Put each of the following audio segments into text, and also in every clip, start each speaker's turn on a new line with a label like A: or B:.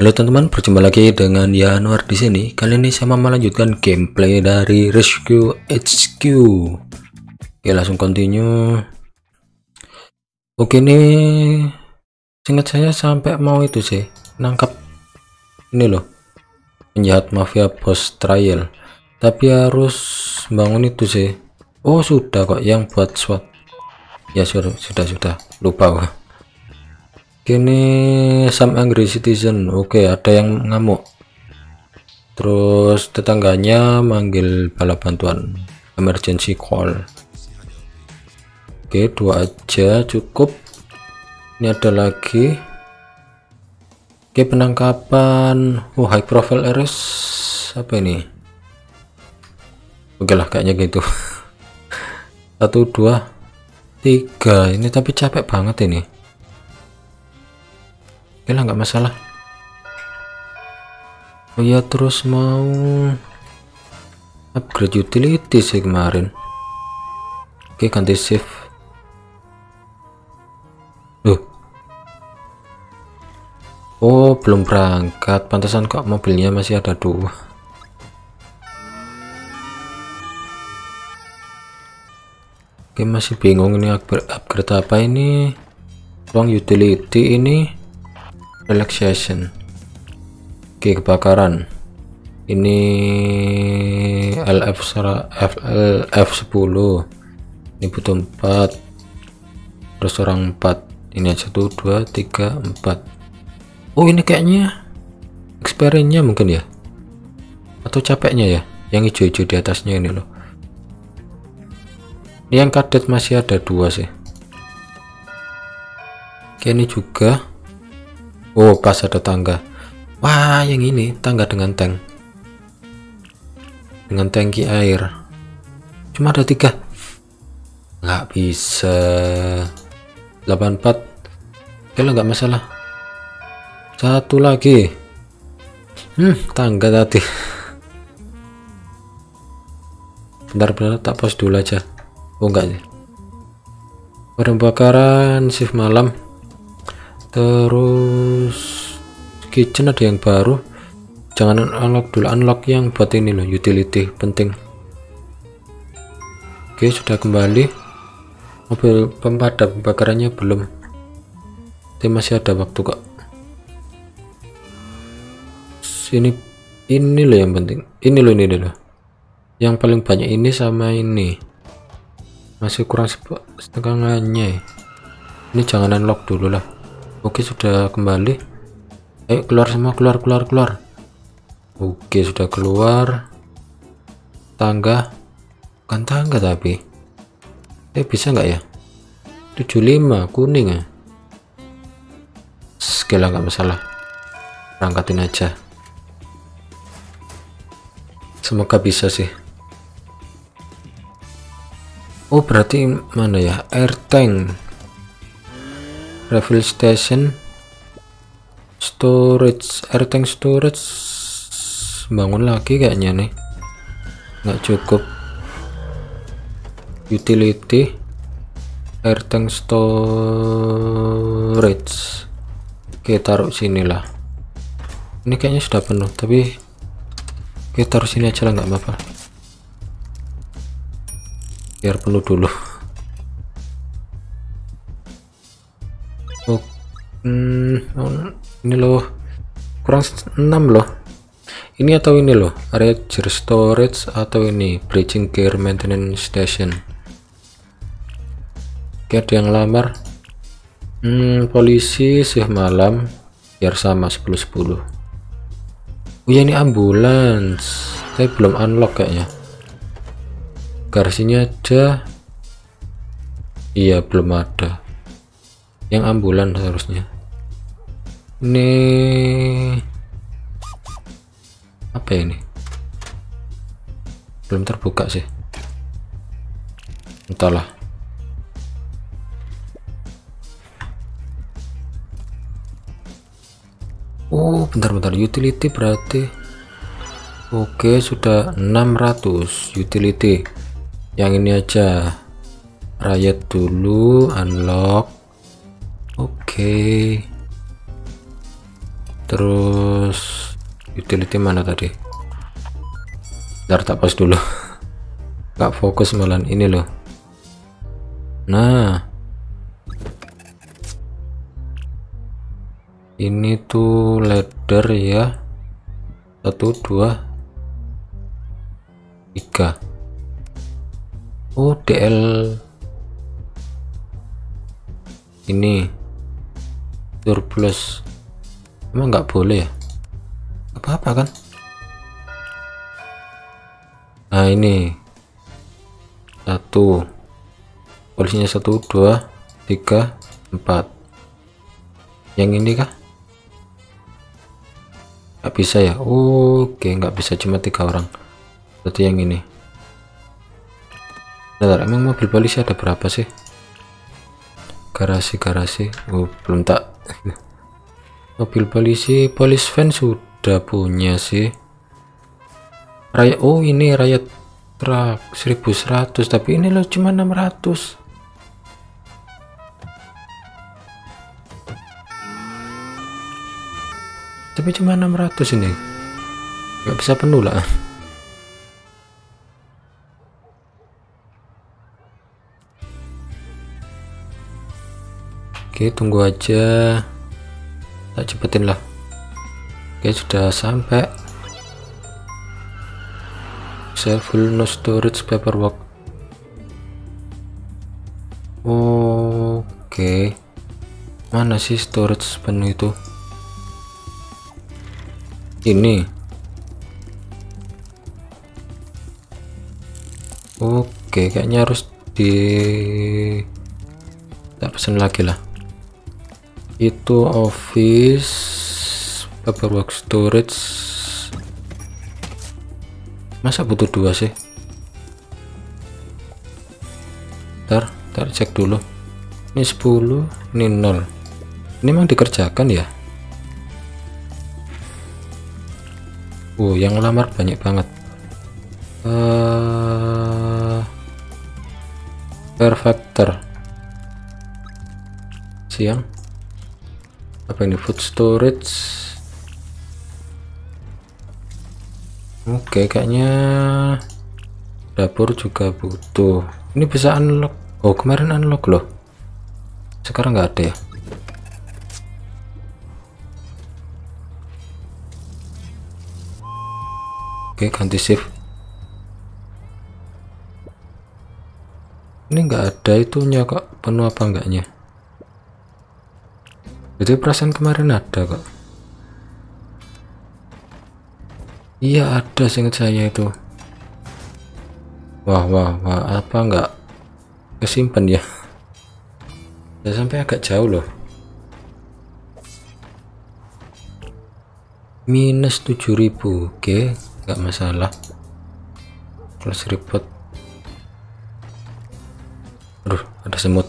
A: Halo teman-teman, berjumpa lagi dengan Yanuar di sini. Kali ini saya mau melanjutkan gameplay dari Rescue HQ. Oke, langsung continue. Oke, ini singkat saya sampai mau itu sih, nangkap ini loh, penjahat mafia post trial. Tapi harus bangun itu sih. Oh, sudah kok yang buat SWAT. Ya sudah, lupa. Kini some angry citizen. Oke, ada yang ngamuk. Terus tetangganya manggil bala bantuan, emergency call. Oke, 2 aja cukup. Ini ada lagi. Oke, penangkapan. Oh, high profile arrest. Apa ini? Oke lah, kayaknya gitu. 1 2 3. Ini tapi capek banget ini. Oke lah, nggak masalah. Oh ya, terus mau upgrade utility sih kemarin. Oke, ganti shift. Oh, belum berangkat, pantasan kok mobilnya masih ada 2. Oke, masih bingung ini upgrade apa ini. Ruang utility ini relaxation. Oke, kebakaran ini LF10. Ini butuh 4, terus orang 4. Ini 1 2 3 4. Oh, ini kayaknya experience-nya mungkin ya, atau capeknya ya, yang hijau-hijau di atasnya ini loh. Ini yang kadet masih ada 2 sih. Oke, ini juga. Oh, pas ada tangga. Wah, yang ini tangga dengan tank, dengan tangki air. Cuma ada 3, nggak bisa. 84. Oke lah, nggak masalah. 1 lagi. Tangga tadi. Bentar, tak pause dulu aja. Oh, enggak sih. Pembakaran shift malam. Terus kitchen ada yang baru. Jangan unlock dulu, unlock yang buat ini loh, utility penting. Oke, sudah kembali. Mobil pemadam kebakarannya belum, tapi masih ada waktu kok. Ini loh yang penting, ini loh yang paling banyak, ini sama ini masih kurang setengahnya. Ini jangan unlock dulu lah. Oke, sudah kembali. Ayo keluar semua, keluar. Oke, sudah keluar. Tangga, bukan tangga tapi bisa nggak ya? 75 kuning ya. Segala nggak masalah, berangkatin aja. Semoga bisa sih. Oh, berarti mana ya? Air tank, refill station, storage, air tank storage. Bangun lagi kayaknya nih, nggak cukup. Utility, air tank storage. Oke, taruh sinilah. Ini kayaknya sudah penuh, tapi oke, taruh sini aja lah, nggak apa-apa, biar penuh dulu. Oh, ini loh, kurang 6 loh. Ini atau ini loh, area storage, atau ini bridging care maintenance station. Oke, ada yang lamar. Polisi shift malam, biar sama 10-10. Oh ya, ini ambulans, tapi belum unlock kayaknya. Garasinya ada. Iya, belum ada. Yang ambulans harusnya. Ini apa ini? Belum terbuka sih, entahlah. Oh, bentar, utility berarti. Oke, sudah 600 utility. Yang ini aja, riot dulu, unlock. Oke, Terus utility mana tadi? Ntar tak pas dulu. Gak fokus malah ini loh. Nah, ini tuh ladder ya. 1 2 3. Oh, DL ini surplus. Emang nggak boleh ya? Apa-apa kan? Nah, ini 1, polisinya 1 2 3 4. Yang ini kah? Nggak bisa ya? Oke, nggak bisa, cuma 3 orang. Berarti yang ini. Bentar, emang mobil polisi ada berapa sih? Garasi. Oh, belum tak. Mobil polisi, police van sudah punya sih. Riot, oh ini Riot Truck 1100, tapi ini loh cuma 600. Tapi cuma 600 ini. Nggak bisa penuh lah. Oke, tunggu aja, tak cepetin lah. Oke, sudah sampai. Saya full, no storage paperwork. Oke, mana sih storage penuh itu? Ini. Oke, kayaknya harus tak pesan lagi lah. Itu office paperwork storage. Masa butuh 2 sih? Ntar cek dulu. Ini 10, ini 0. Ini memang dikerjakan ya? Yang lamar banyak banget. Perfector siang. Apa ini? Food storage. Oke, kayaknya dapur juga butuh. Ini bisa unlock. Oh, kemarin unlock loh, sekarang nggak ada ya. Oke, ganti shift. Ini nggak ada itunya kok, penuh apa enggaknya? Itu perasaan kemarin ada kok. Iya ada, seingat saya itu. Wah, apa enggak kesimpan ya? Udah sampai agak jauh loh. Minus 7.000. Oke, nggak masalah. Close report. Aduh, ada semut.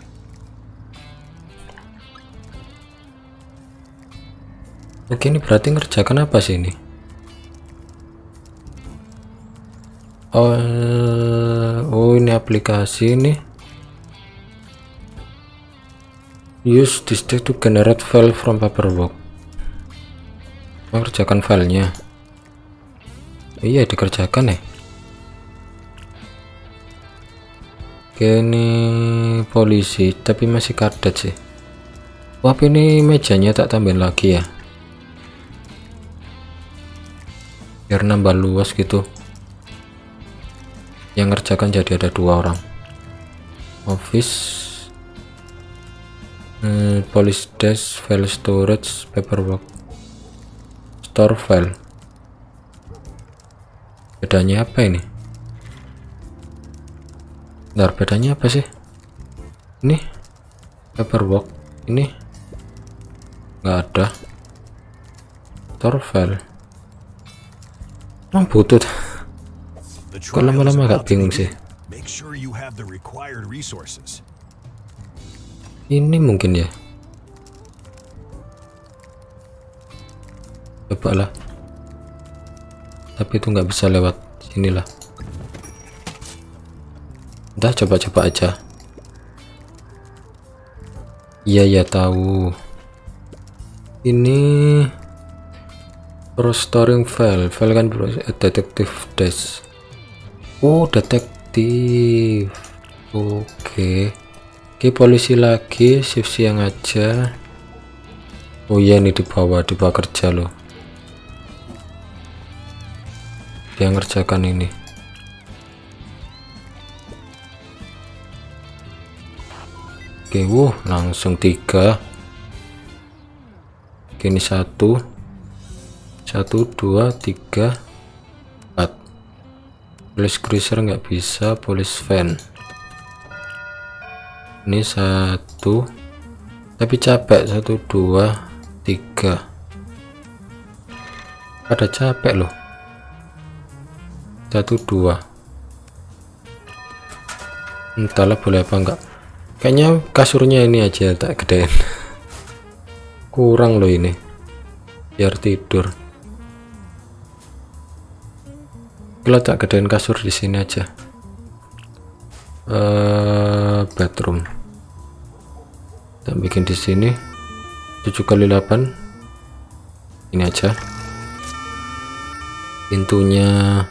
A: Oke, ini berarti ngerjakan apa sih ini? Oh, ini aplikasi nih. Use this to generate file from paperwork. Mengerjakan filenya. Iya, dikerjakan ya. Oke, ini polisi, tapi masih kadet sih. Wah, ini mejanya tak tambahin lagi ya, biar nambah luas gitu. Yang ngerjakan jadi ada 2 orang. Office, police desk, file storage, paperwork, store file. Bedanya apa ini? Bentar, bedanya apa sih? Ini paperwork, ini nggak ada. Store file. Emang butuh. Kok lama-lama agak bingung sih. Ini mungkin ya. Coba lah. Tapi itu nggak bisa lewat sinilah. Udah, coba-coba aja. Iya ya, tahu. Ini Restoring file kan detektif desk. Oh, detektif. Oke. Oke, polisi lagi, shift siang aja. Oh iya, ini di bawah kerja loh. Dia ngerjakan ini. Oke, langsung 3. Oke, ini 1 2 3 4. Police cruiser nggak bisa, police van ini 1, tapi capek. 1 2 3 pada capek loh. 1 2 entahlah boleh apa enggak. Kayaknya kasurnya ini aja tak gedein. Kurang loh ini biar tidur. Kalau tak gedein kasur di sini aja. Bedroom tak bikin di sini 7x8 ini aja. Pintunya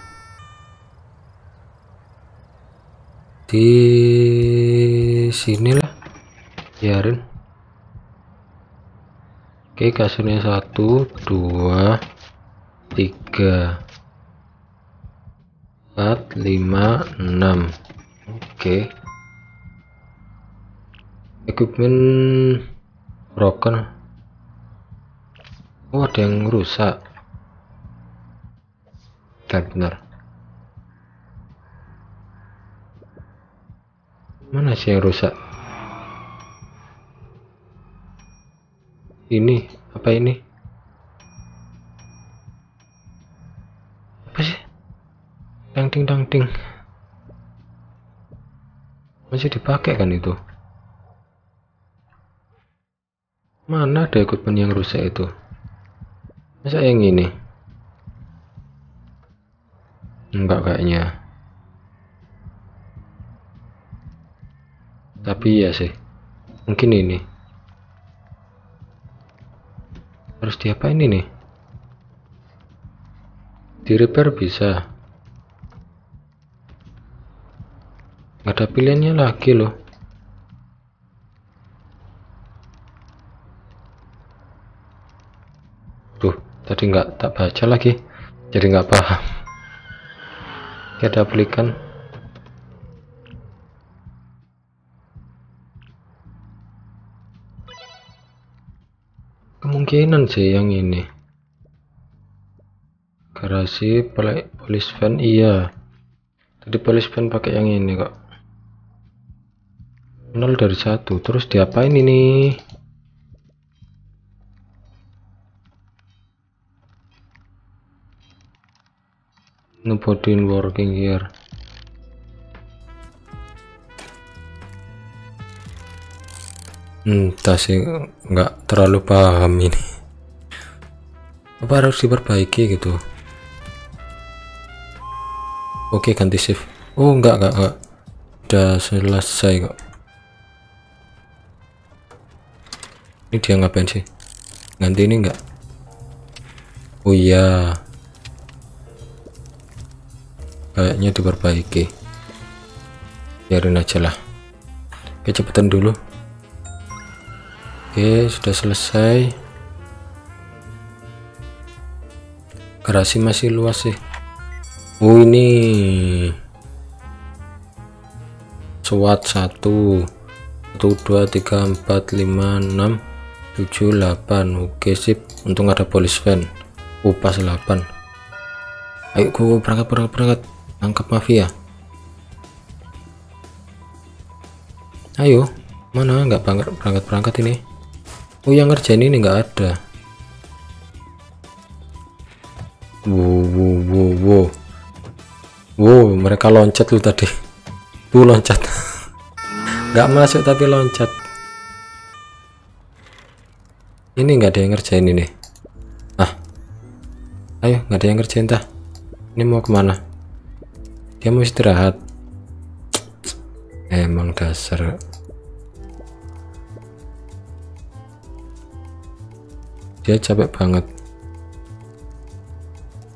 A: di sinilah, biarin. Oke, kasurnya 1 2 3 4 5 6. Oke. Equipment broken. Oh, ada yang rusak. Benar. Mana sih yang rusak? Ini apa ini? Apa sih? Dang-ding. Masih dipakai kan itu? Mana ada equipment yang rusak itu? Masa yang ini? Enggak kayaknya. Tapi ya sih, mungkin ini harus diapain ini? Di repair bisa. Nggak ada pilihannya lagi loh. Tuh, tadi nggak tak baca lagi, jadi nggak paham. Ada aplikan. Kemungkinan sih yang ini. Garasi police van, iya. Tadi police van pakai yang ini kok. 0 dari 1. Terus diapain ini? Nobody working here. Entah sih, nggak terlalu paham ini. Apa harus diperbaiki gitu? Oke, ganti shift. Oh, enggak. Udah selesai kok. Ini dia ngapain sih? Ganti ini enggak? Oh iya. Kayaknya diperbaiki. Biarin aja lah. Oke, cepetan dulu. Oke, sudah selesai. Garasi masih luas sih. Oh, ini SWAT 1 2 3 4 5 6 7 8. Oke, sip. Untung ada police van. Pas 8. Ayo gua berangkat tangkap mafia. Ayo, mana nggak berangkat ini? Oh, yang ngerjain ini nggak ada. Wow, mereka loncat lu tadi. Tuh loncat. Nggak masuk tapi loncat. Ini nggak ada yang ngerjain ini. Ayo, nggak ada yang ngerjain tah. Ini mau kemana? Dia mau istirahat. Emang dasar. Dia capek banget.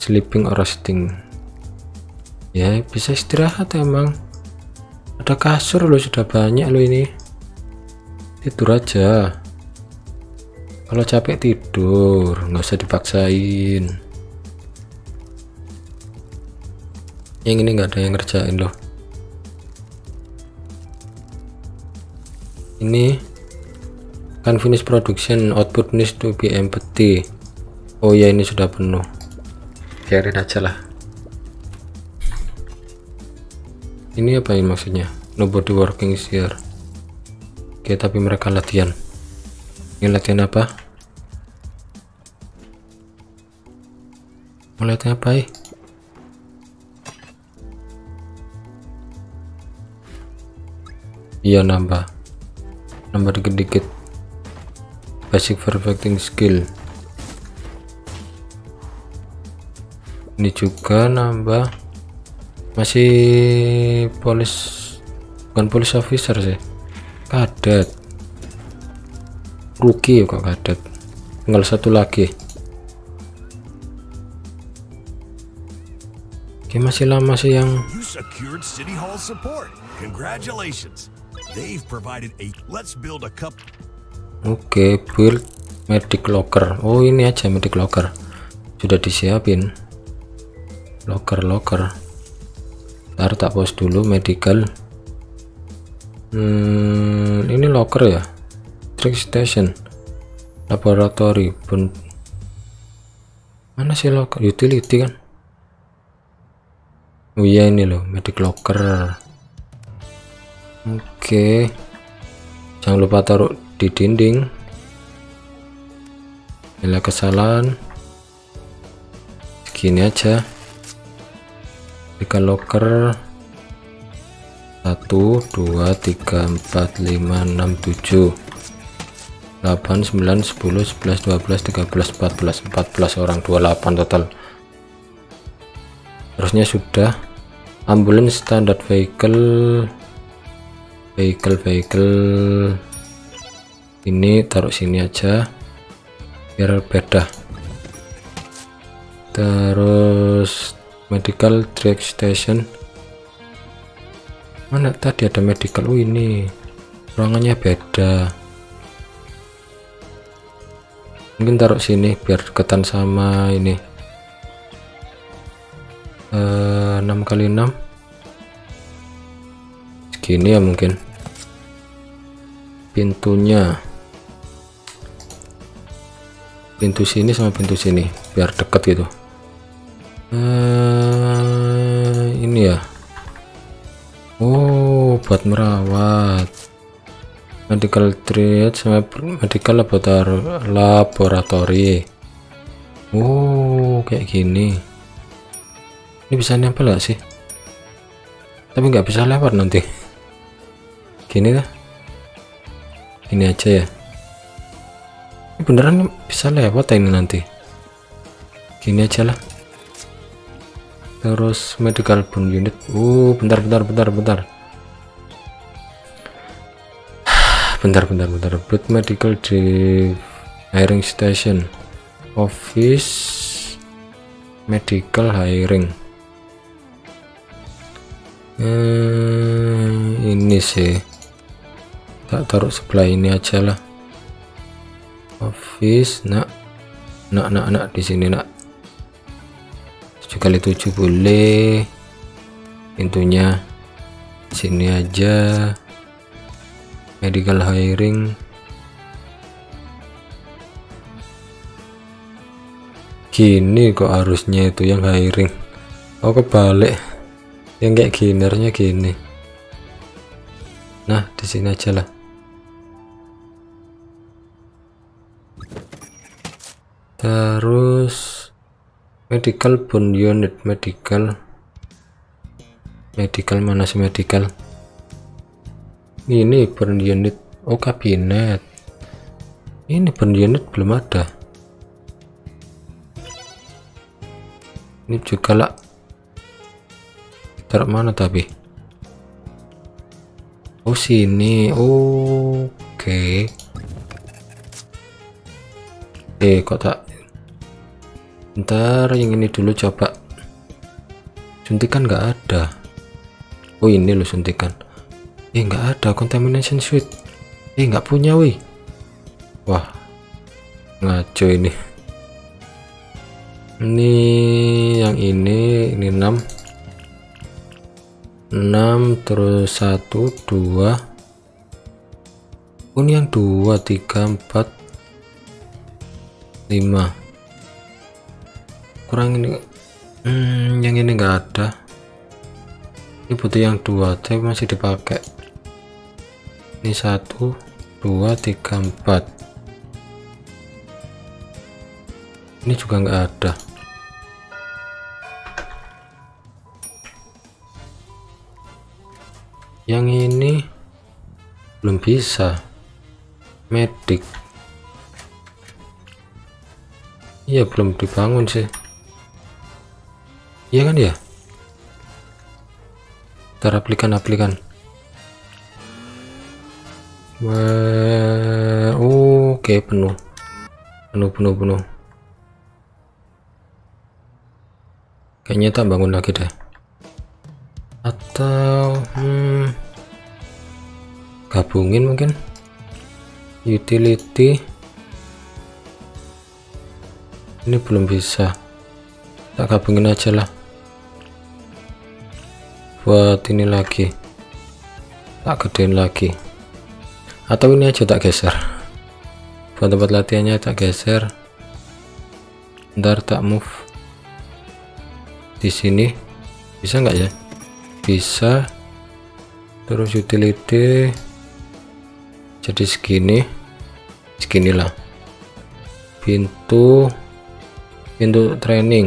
A: sleeping or resting. Ya bisa istirahat, emang ada kasur loh, sudah banyak loh ini. Tidur aja, kalau capek tidur, nggak usah dipaksain. Yang ini nggak ada yang ngerjain loh. Ini kan finish production, output needs to be empty. Oh ya, ini sudah penuh, biarin aja lah. Ini apa ini maksudnya? Nobody working is here. Oke, tapi mereka latihan. Ini latihan apa? Mau latihan apa ya? Iya, nambah dikit-dikit. Basic perfecting skill. Ini juga nambah. Masih bukan police officer sih, kadet. Rookie kok kadet, tinggal satu lagi. Oke, masih lama sih yang oke, build medic locker. Oh, ini aja medic locker sudah disiapin. Locker ntar tak pause dulu. Medical ini locker ya. Trick station, laboratory pun mana sih locker? Utility kan. Oh iya, ini loh medic locker. Oke, jangan lupa taruh di dinding. Bila kesalahan segini aja. Medical locker 1 2 3 4 5 6 7 8 9 10 11 12 13 14 orang, 28 total. Harusnya sudah. Ambulance standard vehicle ini taruh sini aja biar beda. Terus medical track station, mana tadi ada medical? Oh, ini ruangannya beda, mungkin taruh sini biar deketan sama ini. 6x6 segini ya mungkin. Pintu sini sama pintu sini biar deket gitu. Ini ya. Oh, buat merawat. Medical triage sama medical laboratory. Oh, kayak gini. Ini bisa nempel gak sih? Tapi nggak bisa lewat nanti. Gini lah. Ini aja ya. Ini beneran bisa lewat ini nanti. Gini aja lah. Terus medical bone unit. Bentar. Blood medical hiring station. Office medical hiring. Ini sih tak taruh sebelah ini aja lah. Office nak di sini nak. 7x7 boleh. Pintunya sini aja. Medical hiring gini kok, harusnya itu yang hiring. Oh, kebalik, yang kayak gini harusnya gini. Nah, di sini aja lah. Terus medical bone unit, medical mana sih medical? Ini burn unit. Oh, kabinet. Ini burn unit belum ada. Ini juga lah. Taruh mana tapi? Oh, sini. Oke. Kok tak Ntar yang ini dulu coba. Suntikan nggak ada. Oh ini loh suntikan. Nggak ada contamination suit. Nggak punya wih. Wah ngaco ini. Ini yang ini 6 terus 1 2. Oh ini yang 2 3 4 5. Kurang ini. Yang ini enggak ada. Ini butuh yang 2 tapi masih dipakai. Ini 1 2 3 4. Ini juga enggak ada. Yang ini belum bisa. Medik. Iya belum dibangun sih. Iya kan ya. Ntar aplikan. Oke penuh. Kayaknya tak bangun lagi deh. Atau gabungin mungkin. Utility. Ini belum bisa. Tak gabungin aja lah. Buat ini lagi. Tak gedein lagi. Atau ini aja tak geser. Buat tempat latihannya tak geser. Ntar tak move. Di sini bisa nggak ya? Bisa. Terus utility jadi seginilah. Pintu training.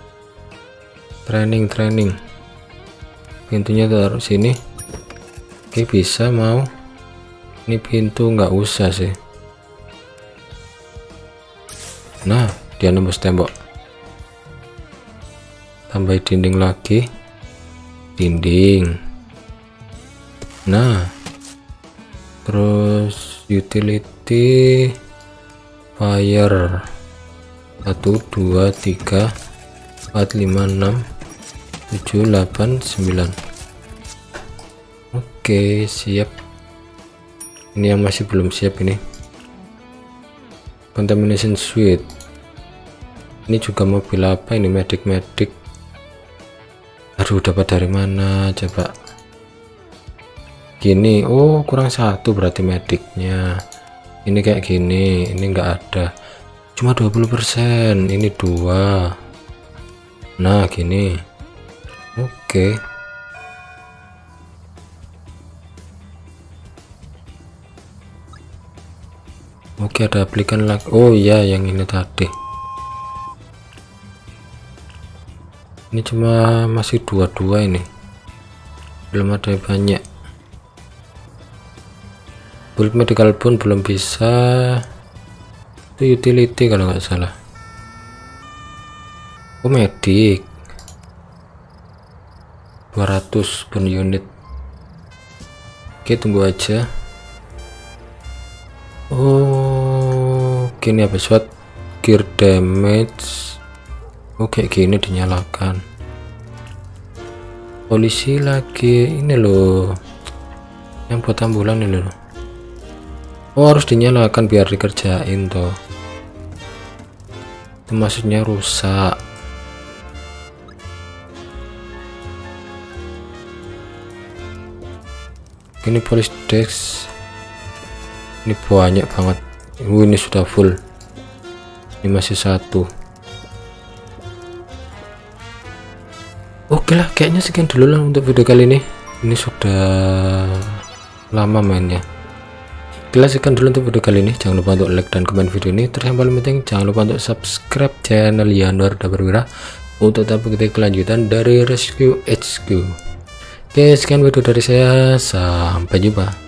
A: Pintunya taruh sini. Oke bisa mau. Ini pintu nggak usah sih. Nah dia nembus tembok. Tambah dinding lagi. Nah terus utility fire 1 2 3 4 5 6 7 8 9. Oke siap. Ini yang masih belum siap ini contamination suite. Ini juga mobil apa ini? Medik. Aduh dapat dari mana coba. Gini. Oh kurang 1 berarti mediknya. Ini kayak gini. Ini enggak ada, cuma 20%. Ini 2. Nah gini. Oke. Oke ada aplikan lagi. Oh iya yang ini tadi. Ini cuma masih 22 ini. Belum ada banyak. Build medical pun belum bisa. Itu utility kalau nggak salah. Oh medik 200 per unit. Oke tunggu aja. Oh gini apa SWAT gear damage. Oh kayak gini dinyalakan. Polisi lagi ini loh, yang buat ambulan ini loh. Oh harus dinyalakan biar dikerjain toh. Itu maksudnya rusak. Ini police desk. Ini banyak banget. Ini sudah full. Ini masih 1. Oke lah, kayaknya sekian dulu lah untuk video kali ini. Ini sudah lama mainnya. Sekian dulu untuk video kali ini. Jangan lupa untuk like dan komen video ini. Terus yang paling penting jangan lupa untuk subscribe channel Yanuar Daberwira untuk tetap mengikuti kelanjutan dari Rescue HQ. Oke, sekian video dari saya. Sampai jumpa.